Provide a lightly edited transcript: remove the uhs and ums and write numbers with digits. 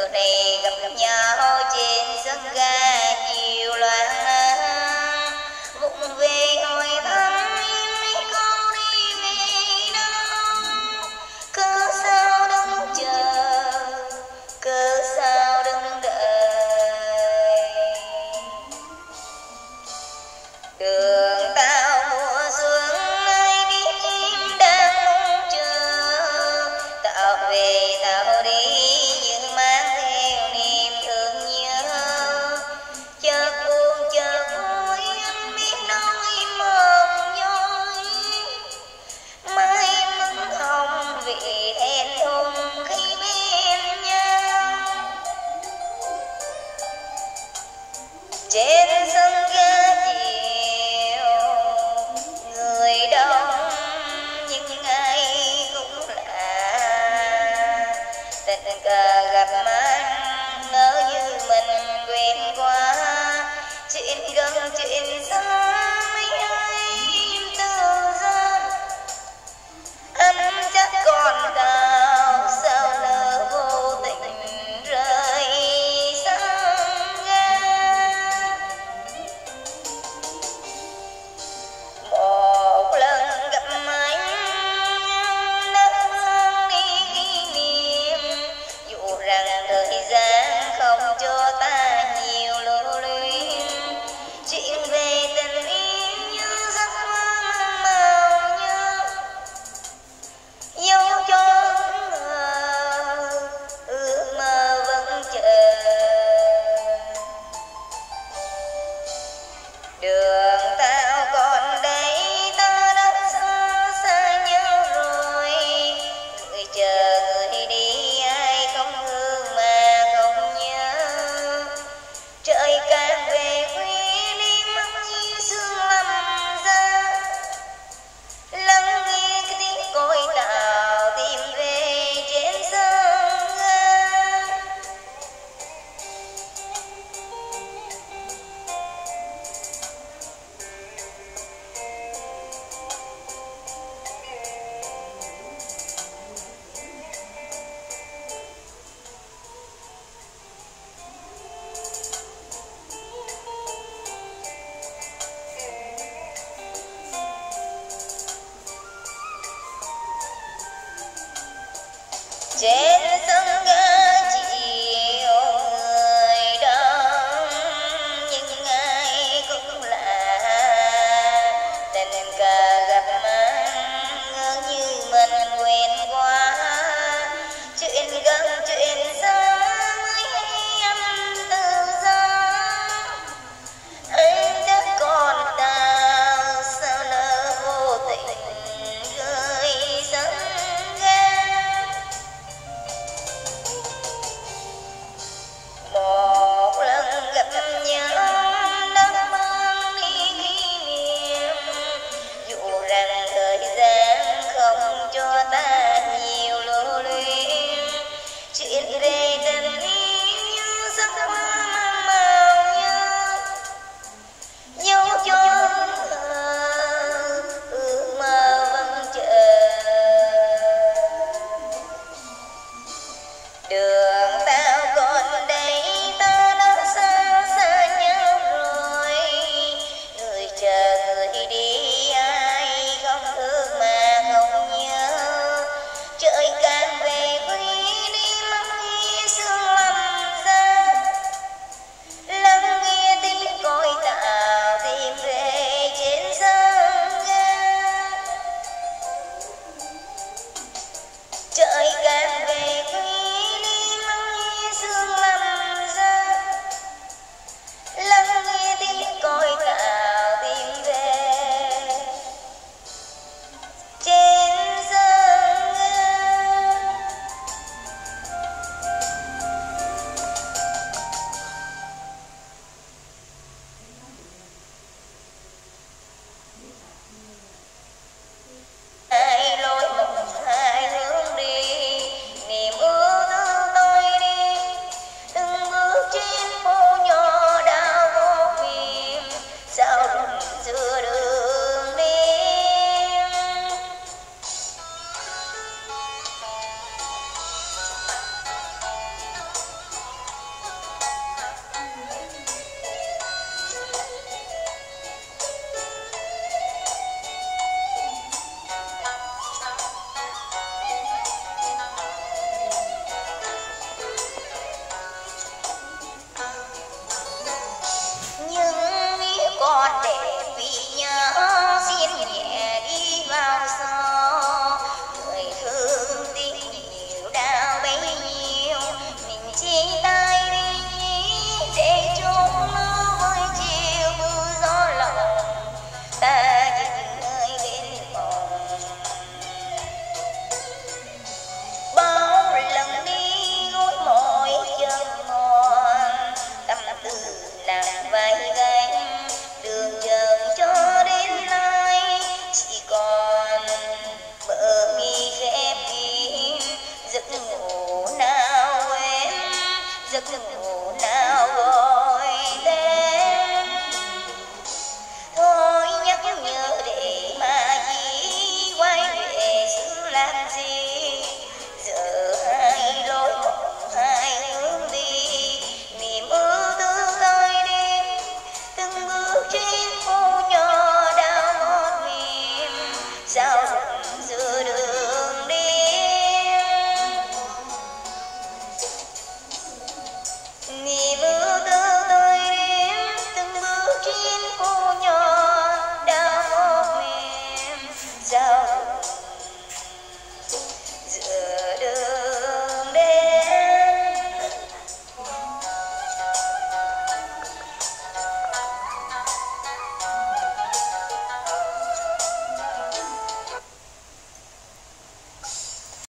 này gặp nhau trên sân ga chiều loạn vụng về hỏi thăm mấy con đi về đâu, cớ sao đứng chờ, cớ sao đứng đợi. Đường tao mùa xuống ai biết em đang mong chờ, tao về tao đi nhưng mang theo niềm thương nhớ. Chợt buồn chợt vui anh biết đâu em mòn nhói, mai em mừng hồng vì thẹn thùng khi bên nhau. Trên sân ga chiều người đông nhưng ai cũng lạ, tình cờ gặp mặt ngỡ như mình quen qua. Chuyện gần chuyện xa mấy ai từ gian, anh chắc còn đau sao lỡ vô tình rơi sân ga. Một lần gặp anh đã mang đi kỷ niệm, dù rằng thời gian không cho ta nhiều lưu luyến. Chuyện về tình yêu như giấc mơ mang màu nhớ, dẫu cho ước mơ vẫn chờ. Đường tao còn đây ta đã xa xa nhau rồi, người chờ người đi ai không hương mà không nhớ. Trời càng về khuya đêm mắt như sương lầm ra, lắng nghe cái tiếng còi tàu tìm về trên sân ga. Trên